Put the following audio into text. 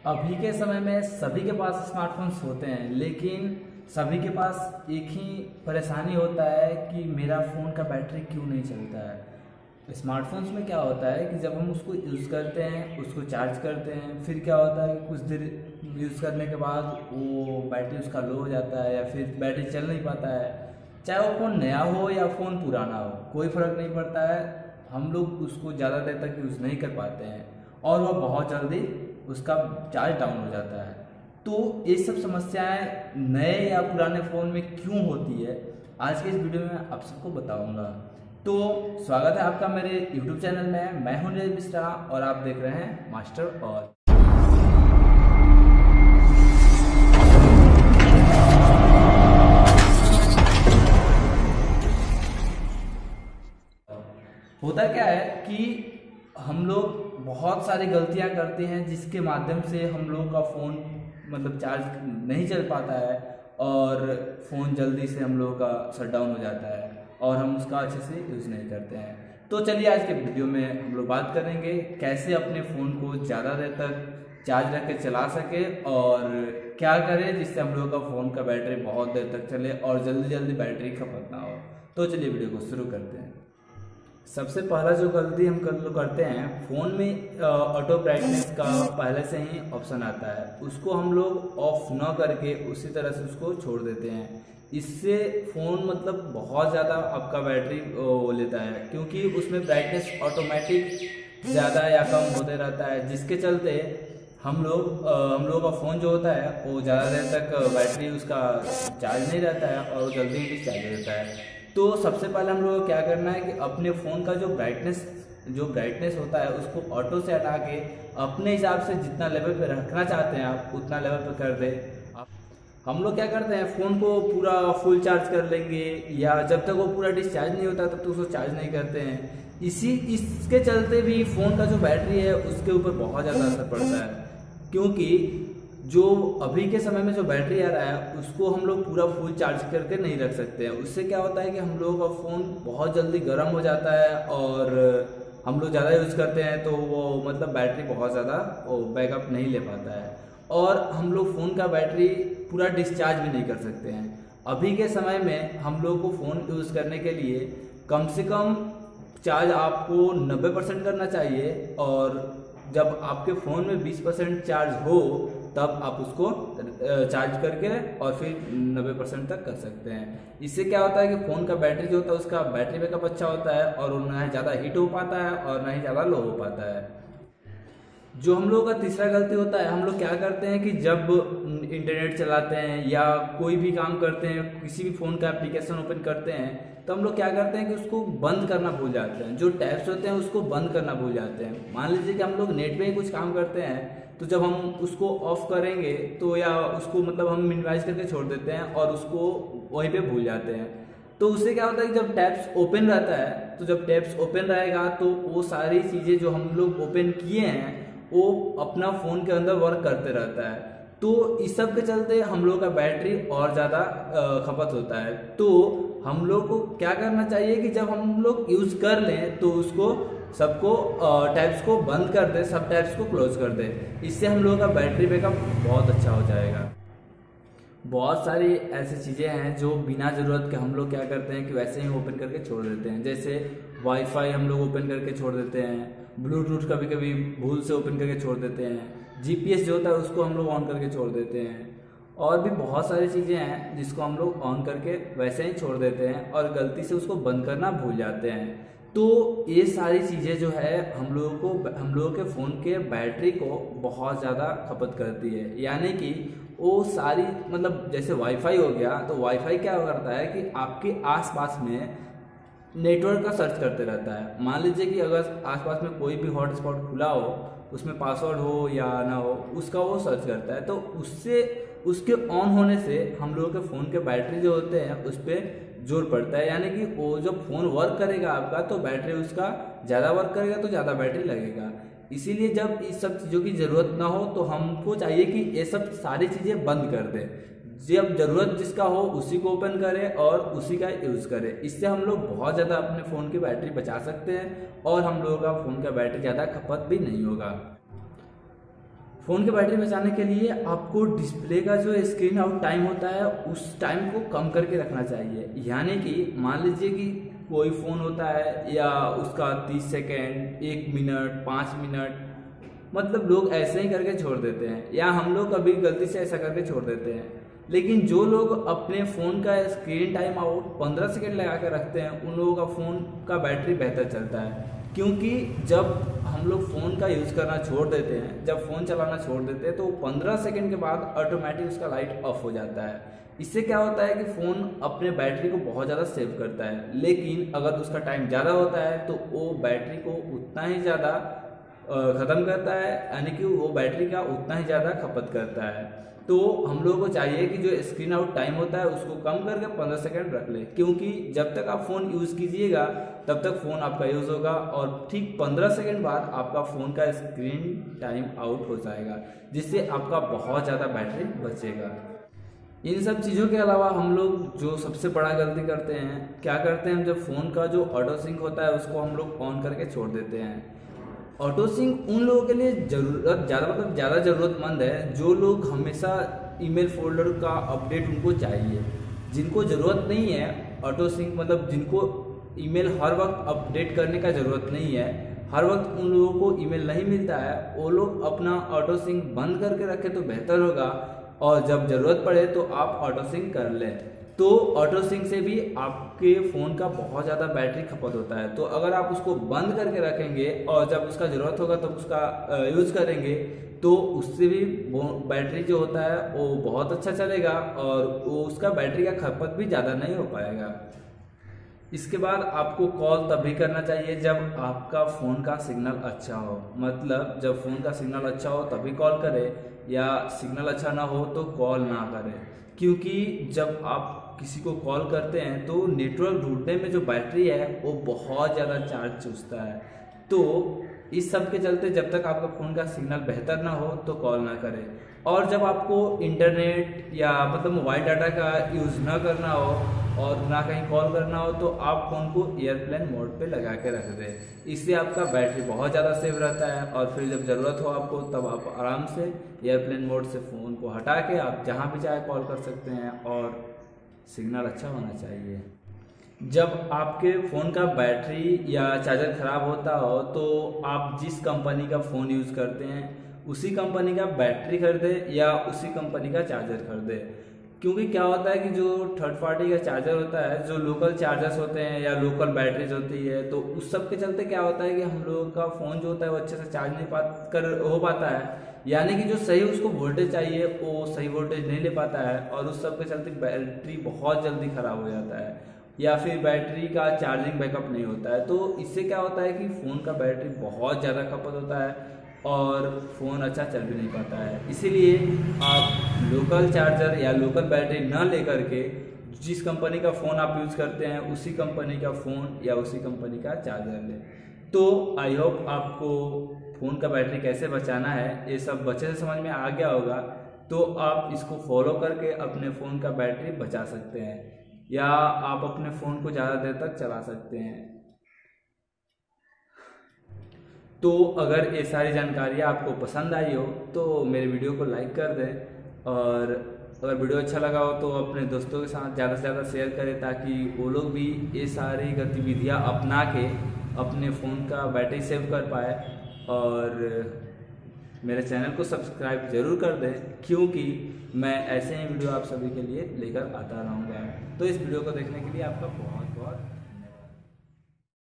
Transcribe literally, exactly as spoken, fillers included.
अभी के समय में सभी के पास स्मार्टफोन्स होते हैं, लेकिन सभी के पास एक ही परेशानी होता है कि मेरा फ़ोन का बैटरी क्यों नहीं चलता है। स्मार्टफोन्स में क्या होता है कि जब हम उसको यूज़ करते हैं, उसको चार्ज करते हैं, फिर क्या होता है कि कुछ देर यूज़ करने के बाद वो बैटरी उसका लो हो जाता है या फिर बैटरी चल नहीं पाता है। चाहे वो फ़ोन नया हो या फ़ोन पुराना हो, कोई फ़र्क नहीं पड़ता है, हम लोग उसको ज़्यादा देर तक यूज़ नहीं कर पाते हैं और वह बहुत जल्दी उसका चार्ज डाउन हो जाता है। तो ये सब समस्याएं नए या पुराने फ़ोन में क्यों होती है, आज के इस वीडियो में आप सबको बताऊंगा। तो स्वागत है आपका मेरे यूट्यूब चैनल में। मैं हूं नीरज मिश्रा और आप देख रहे हैं मास्टर और। होता क्या है कि हम लोग बहुत सारी गलतियां करते हैं जिसके माध्यम से हम लोग का फ़ोन मतलब चार्ज नहीं चल पाता है और फ़ोन जल्दी से हम लोगों का शट डाउन हो जाता है और हम उसका अच्छे से यूज़ नहीं करते हैं। तो चलिए आज के वीडियो में हम लोग बात करेंगे कैसे अपने फ़ोन को ज़्यादा देर तक चार्ज रख के चला सके और क्या करें जिससे हम लोगों का फ़ोन का बैटरी बहुत देर तक चले और जल्दी जल्दी बैटरी खपत ना हो। तो चलिए वीडियो को शुरू करते हैं। सबसे पहला जो गलती हम कर करते हैं, फ़ोन में ऑटो ब्राइटनेस का पहले से ही ऑप्शन आता है, उसको हम लोग ऑफ न करके उसी तरह से उसको छोड़ देते हैं। इससे फ़ोन मतलब बहुत ज़्यादा आपका बैटरी वो लेता है, क्योंकि उसमें ब्राइटनेस ऑटोमेटिक ज़्यादा या कम होते रहता है, जिसके चलते हम लोग हम लोगों का फ़ोन जो होता है वो ज़्यादा देर तक बैटरी उसका चार्ज नहीं रहता है और वो जल्दी ही चार्ज हो जाता है। तो सबसे पहले हम लोग को क्या करना है कि अपने फ़ोन का जो ब्राइटनेस जो ब्राइटनेस होता है उसको ऑटो से हटा के अपने हिसाब से जितना लेवल पे रखना चाहते हैं आप उतना लेवल पे कर दें। हम लोग क्या करते हैं, फ़ोन को पूरा फुल चार्ज कर लेंगे या जब तक वो पूरा डिस्चार्ज नहीं होता तब तक उसको चार्ज नहीं करते हैं। इसी इसके चलते भी फ़ोन का जो बैटरी है उसके ऊपर बहुत ज़्यादा असर पड़ता है, क्योंकि जो अभी के समय में जो बैटरी आ रहा है उसको हम लोग पूरा फुल चार्ज करके नहीं रख सकते हैं। उससे क्या होता है कि हम लोगों का फ़ोन बहुत जल्दी गर्म हो जाता है और हम लोग ज़्यादा यूज़ करते हैं तो वो मतलब बैटरी बहुत ज़्यादा वो बैकअप नहीं ले पाता है और हम लोग फ़ोन का बैटरी पूरा डिस्चार्ज भी नहीं कर सकते हैं। अभी के समय में हम लोग को फ़ोन यूज़ करने के लिए कम से कम चार्ज आपको नब्बे परसेंट करना चाहिए और जब आपके फ़ोन में बीस परसेंट चार्ज हो तब आप उसको चार्ज करके और फिर नब्बे परसेंट तक कर सकते हैं। इससे क्या होता है कि फ़ोन का बैटरी जो होता है उसका बैटरी बैकअप अच्छा होता है और ना ही ज़्यादा हीट हो पाता है और ना ही ज़्यादा लो हो पाता है। जो हम लोग का तीसरा गलती होता है, हम लोग क्या करते हैं कि जब इंटरनेट चलाते हैं या कोई भी काम करते हैं, किसी भी फ़ोन का एप्लीकेशन ओपन करते हैं तो हम लोग क्या करते हैं कि उसको बंद करना भूल जाते हैं। जो टैब्स होते हैं उसको बंद करना भूल जाते हैं। मान लीजिए कि हम लोग नेट पे ही कुछ काम करते हैं तो जब हम उसको ऑफ करेंगे तो या उसको मतलब हम मिनिमाइज करके छोड़ देते हैं और उसको वहीं पे भूल जाते हैं। तो उससे क्या होता है कि जब टैब्स ओपन रहता है तो जब टैब्स ओपन रहेगा तो वो सारी चीज़ें जो हम लोग ओपन किए हैं वो अपना फ़ोन के अंदर वर्क करते रहता है। तो इस सब के चलते हम लोग का बैटरी और ज़्यादा खपत होता है। तो हम लोग को क्या करना चाहिए कि जब हम लोग यूज़ कर लें तो उसको सबको टैब्स को बंद कर दे, सब टैब्स को क्लोज कर दे। इससे हम लोगों का बैटरी बैकअप बहुत अच्छा हो जाएगा। बहुत सारी ऐसी चीज़ें हैं जो बिना ज़रूरत के हम लोग क्या करते हैं कि वैसे ही ओपन करके छोड़ देते हैं। जैसे वाईफाई हम लोग ओपन करके छोड़ देते हैं, ब्लूटूथ कभी कभी भूल से ओपन करके छोड़ देते हैं, जीपीएस जो होता है उसको हम लोग ऑन करके छोड़ देते हैं और भी बहुत सारी चीज़ें हैं जिसको हम लोग ऑन करके वैसे ही छोड़ देते हैं और गलती से उसको बंद करना भूल जाते हैं। तो ये सारी चीज़ें जो है हम लोगों को हम लोगों के फ़ोन के बैटरी को बहुत ज़्यादा खपत करती है। यानी कि वो सारी मतलब जैसे वाईफाई हो गया तो वाईफाई क्या करता है कि आपके आसपास में नेटवर्क का सर्च करते रहता है। मान लीजिए कि अगर आसपास में कोई भी हॉटस्पॉट खुला हो, उसमें पासवर्ड हो या ना हो, उसका वो सर्च करता है। तो उससे उसके ऑन होने से हम लोगों के फ़ोन के बैटरी जो होते हैं उस पर जोर पड़ता है। यानी कि वो जब फ़ोन वर्क करेगा आपका तो बैटरी उसका ज़्यादा वर्क करेगा तो ज़्यादा बैटरी लगेगा। इसीलिए जब इस सब चीज़ों की ज़रूरत ना हो तो हमको चाहिए कि ये सब सारी चीज़ें बंद कर दें। जब ज़रूरत जिसका हो उसी को ओपन करें और उसी का यूज़ करें। इससे हम लोग बहुत ज़्यादा अपने फ़ोन की बैटरी बचा सकते हैं और हम लोगों का फ़ोन का बैटरी ज़्यादा खपत भी नहीं होगा। फ़ोन की बैटरी बचाने के लिए आपको डिस्प्ले का जो स्क्रीन आउट टाइम होता है उस टाइम को कम करके रखना चाहिए। यानी कि मान लीजिए कि कोई फ़ोन होता है या उसका तीस सेकेंड, एक मिनट, पाँच मिनट, मतलब लोग ऐसे ही करके छोड़ देते हैं, या हम लोग कभी गलती से ऐसा करके छोड़ देते हैं। लेकिन जो लोग अपने फ़ोन का स्क्रीन टाइम आउट पंद्रह सेकेंड लगा कर रखते हैं उन लोगों का फ़ोन का बैटरी बेहतर चलता है। क्योंकि जब हम लोग फ़ोन का यूज़ करना छोड़ देते हैं, जब फ़ोन चलाना छोड़ देते हैं तो पंद्रह सेकेंड के बाद ऑटोमेटिक उसका लाइट ऑफ हो जाता है। इससे क्या होता है कि फ़ोन अपने बैटरी को बहुत ज़्यादा सेव करता है। लेकिन अगर उसका टाइम ज़्यादा होता है तो वो बैटरी को उतना ही ज़्यादा ख़त्म करता है, यानी कि वो बैटरी का उतना ही ज़्यादा खपत करता है। तो हम लोगों को चाहिए कि जो स्क्रीन आउट टाइम होता है उसको कम करके पंद्रह सेकंड रख ले, क्योंकि जब तक आप फ़ोन यूज़ कीजिएगा तब तक फ़ोन आपका यूज़ होगा और ठीक पंद्रह सेकंड बाद आपका फ़ोन का स्क्रीन टाइम आउट हो जाएगा, जिससे आपका बहुत ज़्यादा बैटरी बचेगा। इन सब चीज़ों के अलावा हम लोग जो सबसे बड़ा गलती करते हैं, क्या करते हैं, हम जब फ़ोन का जो ऑटो सिंक होता है उसको हम लोग ऑन करके छोड़ देते हैं। ऑटो सिंक उन लोगों के लिए ज़रूरत ज़्यादा मतलब ज़्यादा ज़रूरतमंद है जो लोग हमेशा ईमेल फोल्डर का अपडेट उनको चाहिए। जिनको ज़रूरत नहीं है ऑटो सिंक, मतलब जिनको ईमेल हर वक्त अपडेट करने का ज़रूरत नहीं है, हर वक्त उन लोगों को ईमेल नहीं मिलता है, वो लोग अपना ऑटो सिंक बंद करके रखें तो बेहतर होगा, और जब ज़रूरत पड़े तो आप ऑटो सिंक कर लें। तो ऑटो सिंक से भी आपके फ़ोन का बहुत ज़्यादा बैटरी खपत होता है। तो अगर आप उसको बंद करके रखेंगे और जब उसका ज़रूरत होगा तब तो उसका यूज़ करेंगे तो उससे भी बैटरी जो होता है वो बहुत अच्छा चलेगा और वो उसका बैटरी का खपत भी ज़्यादा नहीं हो पाएगा। इसके बाद आपको कॉल तभी करना चाहिए जब आपका फ़ोन का सिग्नल अच्छा हो, मतलब जब फ़ोन का सिग्नल अच्छा हो तभी कॉल करें, या सिग्नल अच्छा ना हो तो कॉल ना करें। क्योंकि जब आप किसी को कॉल करते हैं तो नेटवर्क ढूंढने में जो बैटरी है वो बहुत ज़्यादा चार्ज चूसता है। तो इस सब के चलते जब तक आपका फ़ोन का सिग्नल बेहतर ना हो तो कॉल ना करें। और जब आपको इंटरनेट या मतलब मोबाइल डाटा का यूज़ ना करना हो और ना कहीं कॉल करना हो तो आप फ़ोन को एयरप्लेन मोड पे लगा के रख दें। इससे आपका बैटरी बहुत ज़्यादा सेव रहता है और फिर जब ज़रूरत हो आपको तब आप आराम से एयरप्लेन मोड से फ़ोन को हटा के आप जहाँ भी चाहे कॉल कर सकते हैं, और सिग्नल अच्छा होना चाहिए। जब आपके फ़ोन का बैटरी या चार्जर ख़राब होता हो तो आप जिस कंपनी का फ़ोन यूज़ करते हैं उसी कंपनी का बैटरी खरीदें या उसी कंपनी का चार्जर खरीदें। क्योंकि क्या होता है कि जो थर्ड पार्टी का चार्जर होता है, जो लोकल चार्जर्स होते हैं या लोकल बैटरीज होती है, तो उस सब के चलते क्या होता है कि हम लोगों का फ़ोन जो होता है वो अच्छे से चार्ज नहीं पा कर हो पाता है, यानी कि जो सही उसको वोल्टेज चाहिए वो सही वोल्टेज नहीं ले पाता है, और उस सब के चलते बैटरी बहुत जल्दी ख़राब हो जाता है या फिर बैटरी का चार्जिंग बैकअप नहीं होता है। तो इससे क्या होता है कि फ़ोन का बैटरी बहुत ज़्यादा खपत होता है और फ़ोन अच्छा चल भी नहीं पाता है। इसीलिए आप लोकल चार्जर या लोकल बैटरी न लेकर के जिस कंपनी का फ़ोन आप यूज़ करते हैं उसी कंपनी का फ़ोन या उसी कंपनी का चार्जर लें। तो आई होप आपको फ़ोन का बैटरी कैसे बचाना है ये सब अच्छे से समझ में आ गया होगा। तो आप इसको फॉलो करके अपने फ़ोन का बैटरी बचा सकते हैं या आप अपने फ़ोन को ज़्यादा देर तक चला सकते हैं। तो अगर ये सारी जानकारियाँ आपको पसंद आई हो तो मेरे वीडियो को लाइक कर दें, और अगर वीडियो अच्छा लगा हो तो अपने दोस्तों के साथ ज़्यादा से ज़्यादा शेयर करें ताकि वो लोग भी ये सारी गतिविधियाँ अपना के अपने फ़ोन का बैटरी सेव कर पाए। और मेरे चैनल को सब्सक्राइब ज़रूर कर दें क्योंकि मैं ऐसे ही वीडियो आप सभी के लिए लेकर आता रहूँगा। तो इस वीडियो को देखने के लिए आपका बहुत